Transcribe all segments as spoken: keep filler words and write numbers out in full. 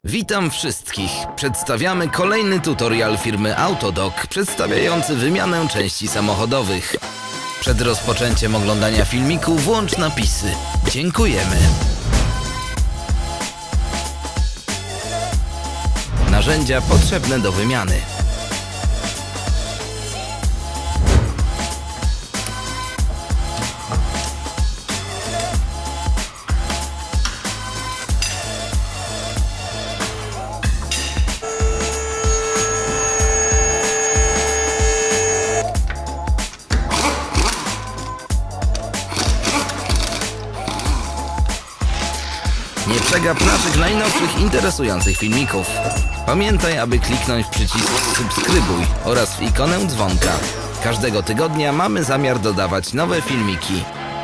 Witam wszystkich. Przedstawiamy kolejny tutorial firmy Autodoc przedstawiający wymianę części samochodowych. Przed rozpoczęciem oglądania filmiku włącz napisy. Dziękujemy. Narzędzia potrzebne do wymiany. Nie przegap naszych najnowszych interesujących filmików. Pamiętaj, aby kliknąć w przycisk subskrybuj oraz w ikonę dzwonka. Każdego tygodnia mamy zamiar dodawać nowe filmiki.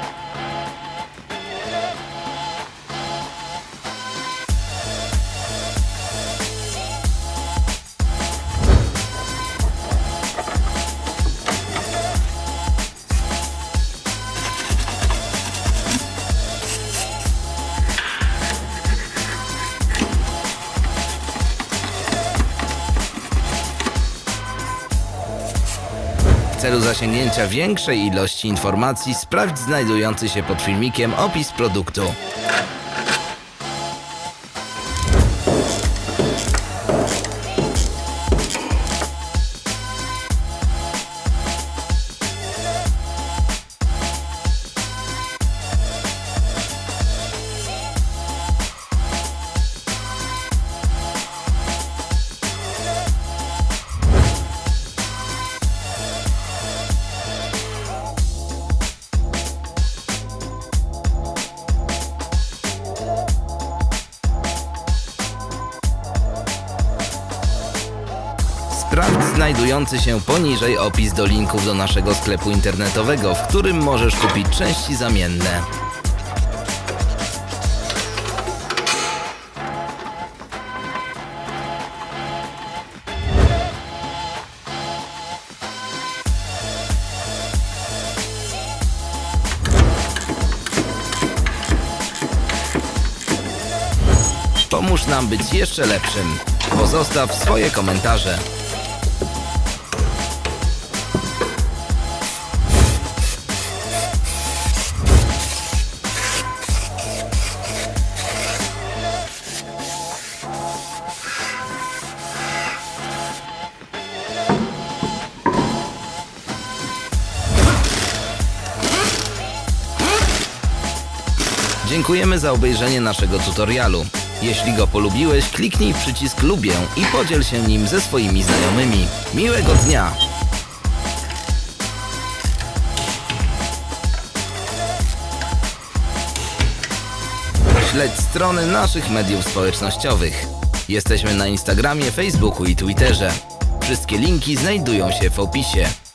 W celu zasięgnięcia większej ilości informacji sprawdź znajdujący się pod filmikiem opis produktu. Sprawdź znajdujący się poniżej opis do linków do naszego sklepu internetowego, w którym możesz kupić części zamienne. Pomóż nam być jeszcze lepszym. Pozostaw swoje komentarze. Dziękujemy za obejrzenie naszego tutorialu. Jeśli go polubiłeś, kliknij w przycisk lubię i podziel się nim ze swoimi znajomymi. Miłego dnia! Śledź strony naszych mediów społecznościowych. Jesteśmy na Instagramie, Facebooku i Twitterze. Wszystkie linki znajdują się w opisie.